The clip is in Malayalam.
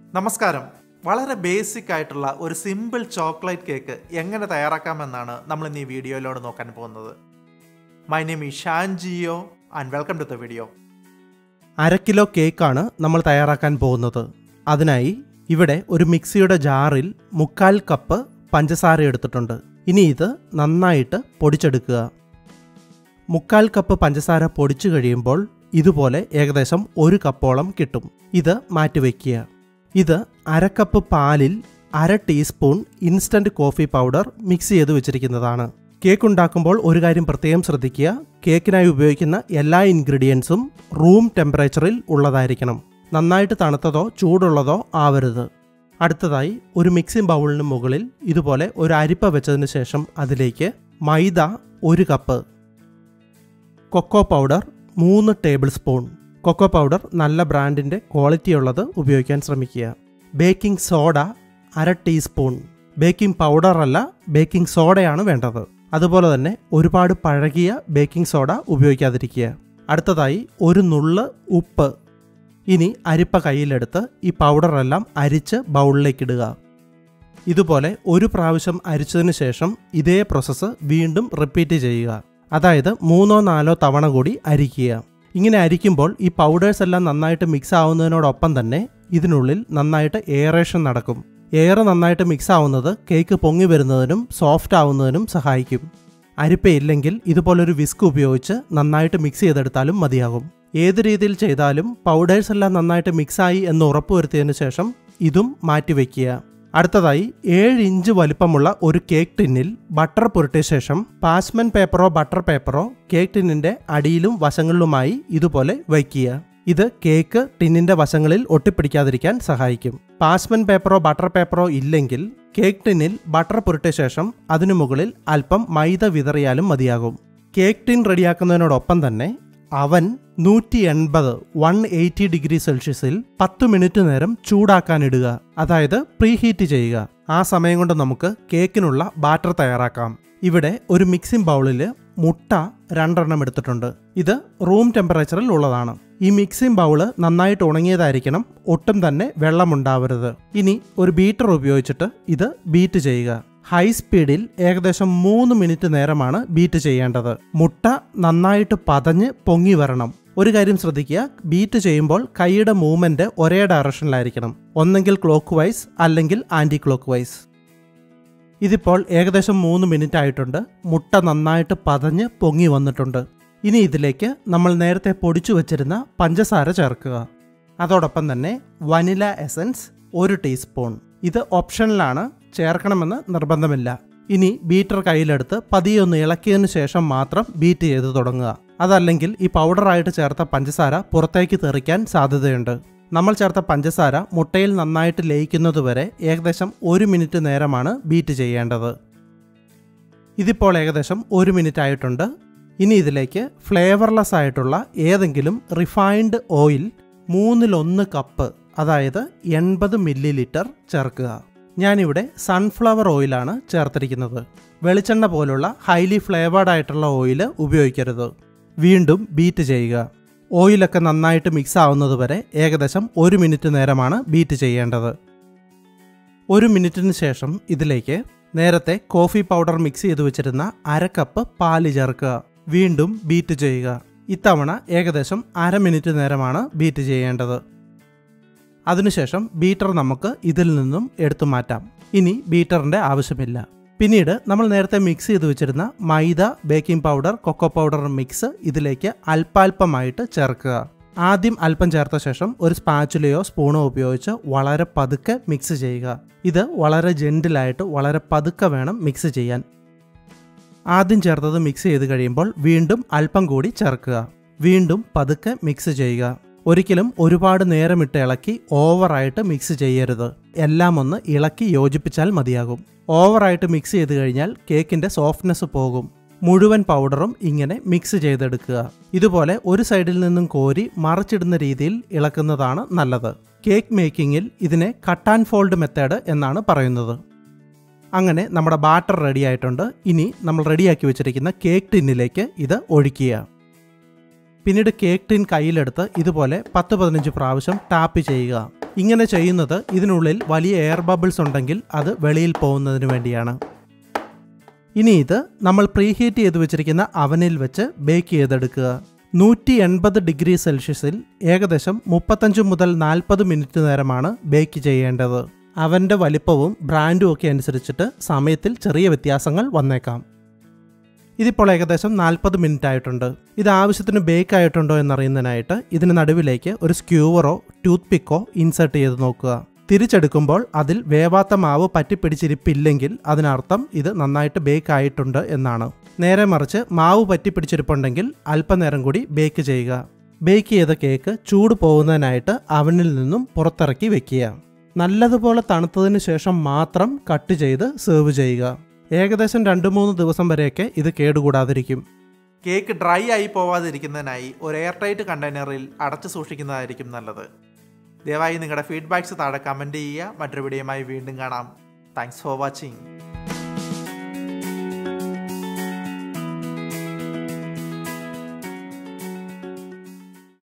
നമസ്കാരം. വളരെ ബേസിക് ആയിട്ടുള്ള ഒരു സിമ്പിൾ ചോക്ലേറ്റ് കേക്ക് എങ്ങനെ തയ്യാറാക്കാമെന്നാണ് നമ്മൾ ഇന്ന് ഈ വീഡിയോയിലൂടെ നോക്കാൻ പോകുന്നത്. My name is Shan Geo and welcome to the video. 1/2 kilo കേക്കാണ് നമ്മൾ തയ്യാറാക്കാൻ പോകുന്നത്. അതിനായി ഇവിടെ ഒരു മിക്സിയുടെ ജാറിൽ 3/4 കപ്പ് പഞ്ചസാര എടുത്തിട്ടുണ്ട്. ഇനി ഇത് നന്നായിട്ട് പൊടിച്ചെടുക്കുക. 3/4 കപ്പ് പഞ്ചസാര പൊടിച്ചു കഴിയുമ്പോൾ ഇതുപോലെ ഏകദേശം 1 കപ്പോളം കിട്ടും. ഇത് മാറ്റിവെക്കുക. ഇത് 1/2 കപ്പ് പാലിൽ 1/2 teaspoon instant coffee powder mix ചെയ്ത് വെച്ചിരിക്കുന്നതാണ്. കേക്ക് ഉണ്ടാക്കുമ്പോൾ ഒരു കാര്യം പ്രത്യേകം ശ്രദ്ധിക്കുക. കേക്കിനായി ഉപയോഗിക്കുന്ന എല്ലാ ഇൻഗ്രീഡിയൻസും റൂം ടെമ്പറേച്ചറിൽ ഉള്ളതായിരിക്കണം. നന്നായിട്ട് തണുത്തതോ ചൂടുള്ളതോ ആവരുത്. അടുത്തതായി ഒരു മിക്സിംഗ് ബൗളിന് മുകളിൽ ഇതുപോലെ ഒരു അരിപ്പ വെച്ചതിന് ശേഷം അതിലേക്ക് maida 1 cup, cocoa powder 3 tablespoon. Cocoa powder നല്ല ബ്രാൻഡിൻ്റെ ക്വാളിറ്റി ഉള്ളത് ഉപയോഗിക്കാൻ ശ്രമിക്കുക. Baking soda 1/2 teaspoon. Baking powder അല്ല, ബേക്കിംഗ് സോഡയാണ് വേണ്ടത്. അതുപോലെ തന്നെ ഒരുപാട് പഴകിയ ബേക്കിംഗ് സോഡ ഉപയോഗിക്കാതിരിക്കുക. അടുത്തതായി ഒരു നുള്ള് ഉപ്പ്. ഇനി അരിപ്പ കയ്യിലെടുത്ത് ഈ പൗഡറെല്ലാം അരിച്ച് ബൗളിലേക്ക് ഇടുക. ഇതുപോലെ ഒരു പ്രാവശ്യം അരിച്ചതിന് ശേഷം ഇതേ പ്രോസസ്സ് വീണ്ടും റിപ്പീറ്റ് ചെയ്യുക. അതായത് 3-4 തവണ കൂടി അരിക്കുക. ഇങ്ങനെ അരിക്കുമ്പോൾ ഈ പൗഡേഴ്സ് എല്ലാം നന്നായിട്ട് മിക്സ് ആവുന്നതിനോടൊപ്പം തന്നെ ഇതിനുള്ളിൽ നന്നായിട്ട് എയറേഷൻ നടക്കും. എയർ നന്നായിട്ട് മിക്സ് ആവുന്നത് കേക്ക് പൊങ്ങി വരുന്നതിനും സോഫ്റ്റ് ആവുന്നതിനും സഹായിക്കും. അരിപ്പയില്ലെങ്കിൽ ഇതുപോലൊരു വിസ്ക് ഉപയോഗിച്ച് നന്നായിട്ട് മിക്സ് ചെയ്തെടുത്താലും മതിയാകും. ഏത് രീതിയിൽ ചെയ്താലും പൗഡേഴ്സ് എല്ലാം നന്നായിട്ട് മിക്സായി എന്ന് ഉറപ്പുവരുത്തിയതിനു ശേഷം ഇതും മാറ്റിവെക്കുക. അടുത്തതായി 7 ഇഞ്ച് വലിപ്പമുള്ള ഒരു കേക്ക് ടിന്നിൽ ബട്ടർ പുരട്ടിയ ശേഷം പാസ്മെന്റ് പേപ്പറോ ബട്ടർ പേപ്പറോ കേക്ക് ടിന്നിന്റെ അടിയിലും വശങ്ങളിലുമായി ഇതുപോലെ വയ്ക്കുക. ഇത് കേക്ക് ടിന്നിന്റെ വശങ്ങളിൽ ഒട്ടിപ്പിടിക്കാതിരിക്കാൻ സഹായിക്കും. പാസ്മെന്റ് പേപ്പറോ ബട്ടർ പേപ്പറോ ഇല്ലെങ്കിൽ കേക്ക് ടിന്നിൽ ബട്ടർ പുരട്ടിയ ശേഷം അതിനു മുകളിൽ അല്പം മൈദ വിതറിയാലും മതിയാകും. കേക്ക് ടിൻ റെഡിയാക്കുന്നതിനോടൊപ്പം തന്നെ അവൻ 180 ഡിഗ്രി സെൽഷ്യസിൽ 10 മിനിറ്റ് നേരം ചൂടാക്കാനിടുക. അതായത് പ്രീഹീറ്റ് ചെയ്യുക. ആ സമയം കൊണ്ട് നമുക്ക് കേക്കിനുള്ള ബാറ്റർ തയ്യാറാക്കാം. ഇവിടെ ഒരു മിക്സിംഗ് ബൗളിൽ മുട്ട 2 എണ്ണം എടുത്തിട്ടുണ്ട്. ഇത് റൂം ടെമ്പറേച്ചറിൽ ഉള്ളതാണ്. ഈ മിക്സിംഗ് ബൗള് നന്നായിട്ട് ഉണങ്ങിയതായിരിക്കണം. ഒട്ടും തന്നെ വെള്ളമുണ്ടാവരുത്. ഇനി ഒരു ബീറ്റർ ഉപയോഗിച്ചിട്ട് ഇത് ബീറ്റ് ചെയ്യുക. ഹൈ സ്പീഡിൽ ഏകദേശം 3 മിനിറ്റ് നേരമാണ് ബീറ്റ് ചെയ്യേണ്ടത്. മുട്ട നന്നായിട്ട് പതഞ്ഞ് പൊങ്ങി വരണം. ഒരു കാര്യം ശ്രദ്ധിക്കുക, ബീറ്റ് ചെയ്യുമ്പോൾ കൈയുടെ മൂവ്മെന്റ് ഒരേ ഡയറക്ഷനിലായിരിക്കണം. ഒന്നെങ്കിൽ ക്ലോക്ക് വൈസ് അല്ലെങ്കിൽ ആന്റി ക്ലോക്ക് വൈസ്. ഇതിപ്പോൾ ഏകദേശം 3 മിനിറ്റ് ആയിട്ടുണ്ട്. മുട്ട നന്നായിട്ട് പതഞ്ഞ് പൊങ്ങി വന്നിട്ടുണ്ട്. ഇനി ഇതിലേക്ക് നമ്മൾ നേരത്തെ പൊടിച്ചു വച്ചിരുന്ന പഞ്ചസാര ചേർക്കുക. അതോടൊപ്പം തന്നെ വനില എസൻസ് 1 ടീസ്പൂൺ. ഇത് ഓപ്ഷനിലാണ്, ചേർക്കണമെന്ന് നിർബന്ധമില്ല. ഇനി ബീറ്റർ കയ്യിലെടുത്ത് പതിയെ ഒന്ന് ഇളക്കിയതിന് ശേഷം മാത്രം ബീറ്റ് ചെയ്ത് തുടങ്ങുക. അതല്ലെങ്കിൽ ഈ പൗഡറായിട്ട് ചേർത്ത പഞ്ചസാര പുറത്തേക്ക് തെറിക്കാൻ സാധ്യതയുണ്ട്. നമ്മൾ ചേർത്ത പഞ്ചസാര മുട്ടയിൽ നന്നായിട്ട് ലയിക്കുന്നതുവരെ ഏകദേശം 1 മിനിറ്റ് നേരമാണ് ബീറ്റ് ചെയ്യേണ്ടത്. ഇതിപ്പോൾ ഏകദേശം 1 മിനിറ്റ് ആയിട്ടുണ്ട്. ഇനി ഇതിലേക്ക് ഫ്ലേവർലെസ് ആയിട്ടുള്ള ഏതെങ്കിലും റിഫൈൻഡ് ഓയിൽ 1/3 കപ്പ്, അതായത് 80 മില്ലി ലിറ്റർ ചേർക്കുക. ഞാനിവിടെ സൺഫ്ലവർ ഓയിലാണ് ചേർത്തിരിക്കുന്നത്. വെളിച്ചെണ്ണ പോലുള്ള ഹൈലി ഫ്ലേവേർഡ് ആയിട്ടുള്ള ഓയിൽ ഉപയോഗിക്കരുത്. വീണ്ടും ബീറ്റ് ചെയ്യുക. ഓയിലൊക്കെ നന്നായിട്ട് മിക്സ് ആവുന്നത് വരെ ഏകദേശം 1 മിനിറ്റ് നേരമാണ് ബീറ്റ് ചെയ്യേണ്ടത്. 1 മിനിറ്റിന് ശേഷം ഇതിലേക്ക് നേരത്തെ കോഫി പൗഡർ മിക്സ് ചെയ്ത് വെച്ചിരുന്ന 1/2 കപ്പ് പാല് ചേർക്കുക. വീണ്ടും ബീറ്റ് ചെയ്യുക. ഇത്തവണ ഏകദേശം 1/2 മിനിറ്റ് നേരമാണ് ബീറ്റ് ചെയ്യേണ്ടത്. അതിനുശേഷം ബീറ്റർ നമുക്ക് ഇതിൽ നിന്നും എടുത്തു മാറ്റാം. ഇനി ബീറ്ററിൻ്റെ ആവശ്യമില്ല. പിന്നീട് നമ്മൾ നേരത്തെ മിക്സ് ചെയ്ത് വെച്ചിരുന്ന maida, baking powder, cocoa powder mix ഇതിലേക്ക് അല്പാൽപമായിട്ട് ചേർക്കുക. ആദ്യം അല്പം ചേർത്ത ശേഷം ഒരു സ്പാച്ചുലയോ സ്പൂണോ ഉപയോഗിച്ച് വളരെ പതുക്കെ മിക്സ് ചെയ്യുക. ഇത് വളരെ ജെന്റിലായിട്ട് വളരെ പതുക്കെ വേണം മിക്സ് ചെയ്യാൻ. ആദ്യം ചേർത്തത് മിക്സ് ചെയ്ത് കഴിയുമ്പോൾ വീണ്ടും അല്പം കൂടി ചേർക്കുക. വീണ്ടും പതുക്കെ മിക്സ് ചെയ്യുക. ഒരിക്കലും ഒരുപാട് നേരമിട്ട് ഇളക്കി ഓവറായിട്ട് മിക്സ് ചെയ്യരുത്. എല്ലാം ഒന്ന് ഇളക്കി യോജിപ്പിച്ചാൽ മതിയാകും. ഓവറായിട്ട് മിക്സ് ചെയ്ത് കഴിഞ്ഞാൽ കേക്കിൻ്റെ സോഫ്റ്റ്നെസ് പോകും. മുഴുവൻ പൗഡറും ഇങ്ങനെ മിക്സ് ചെയ്തെടുക്കുക. ഇതുപോലെ ഒരു സൈഡിൽ നിന്നും കോരി മറിച്ചിടുന്ന രീതിയിൽ ഇളക്കുന്നതാണ് നല്ലത്. കേക്ക് മേക്കിങ്ങിൽ ഇതിനെ കട്ട് ആൻഡ് ഫോൾഡ് മെത്തേഡ് എന്നാണ് പറയുന്നത്. അങ്ങനെ നമ്മുടെ ബാറ്റർ റെഡി ആയിട്ടുണ്ട്. ഇനി നമ്മൾ റെഡിയാക്കി വെച്ചിരിക്കുന്ന കേക്ക് ടിന്നിലേക്ക് ഇത് ഒഴിക്കുക. പിന്നീട് കേക്ക് ടിൻ കയ്യിലെടുത്ത് ഇതുപോലെ 10-15 പ്രാവശ്യം ടാപ്പ് ചെയ്യുക. ഇങ്ങനെ ചെയ്യുന്നത് ഇതിനുള്ളിൽ വലിയ എയർ ബബിൾസ് ഉണ്ടെങ്കിൽ അത് വെളിയിൽ പോകുന്നതിന് വേണ്ടിയാണ്. ഇനി ഇത് നമ്മൾ പ്രീഹീറ്റ് ചെയ്ത് വെച്ചിരിക്കുന്ന അവനിൽ വെച്ച് ബേക്ക് ചെയ്തെടുക്കുക. 180 ഡിഗ്രി സെൽഷ്യസിൽ ഏകദേശം 35 മുതൽ 40 മിനിറ്റ് നേരമാണ് ബേക്ക് ചെയ്യേണ്ടത്. അവൻ്റെ വലിപ്പവും ബ്രാൻഡും ഒക്കെ അനുസരിച്ചിട്ട് സമയത്തിൽ ചെറിയ വ്യത്യാസങ്ങൾ വന്നേക്കാം. ഇതിപ്പോൾ ഏകദേശം 40 മിനിറ്റ് ആയിട്ടുണ്ട്. ഇത് ആവശ്യത്തിന് ബേക്ക് ആയിട്ടുണ്ടോ എന്നറിയുന്നതിനായിട്ട് ഇതിന് നടുവിലേക്ക് ഒരു സ്ക്യൂവറോ ടൂത്ത് പിക്കോ ഇൻസേർട്ട് ചെയ്ത് നോക്കുക. തിരിച്ചെടുക്കുമ്പോൾ അതിൽ വേവാത്ത മാവ് പറ്റിപ്പിടിച്ചിരിപ്പില്ലെങ്കിൽ അതിനർത്ഥം ഇത് നന്നായിട്ട് ബേക്ക് ആയിട്ടുണ്ട് എന്നാണ്. നേരെ മറിച്ച് മാവ് പറ്റിപ്പിടിച്ചിരിപ്പുണ്ടെങ്കിൽ അല്പനേരം കൂടി ബേക്ക് ചെയ്യുക. ബേക്ക് ചെയ്ത കേക്ക് ചൂട് പോകുന്നതിനായിട്ട് അവനിൽ നിന്നും പുറത്തിറക്കി വെക്കുക. നല്ലതുപോലെ തണുത്തതിന് ശേഷം മാത്രം കട്ട് ചെയ്ത് സെർവ് ചെയ്യുക. ഏകദേശം 2-3 ദിവസം വരെയൊക്കെ ഇത് കേടുകൂടാതിരിക്കും. കേക്ക് ഡ്രൈ ആയി പോവാതിരിക്കുന്നതിനായി ഒരു എയർ ടൈറ്റ് കണ്ടെയ്നറിൽ അടച്ചു സൂക്ഷിക്കുന്നതായിരിക്കും നല്ലത്. ദയവായി നിങ്ങളുടെ ഫീഡ്ബാക്ക്സ് താഴെ കമൻറ്റ് ചെയ്യുക. മറ്റൊരു വീഡിയോയുമായി വീണ്ടും കാണാം. Thanks for watching.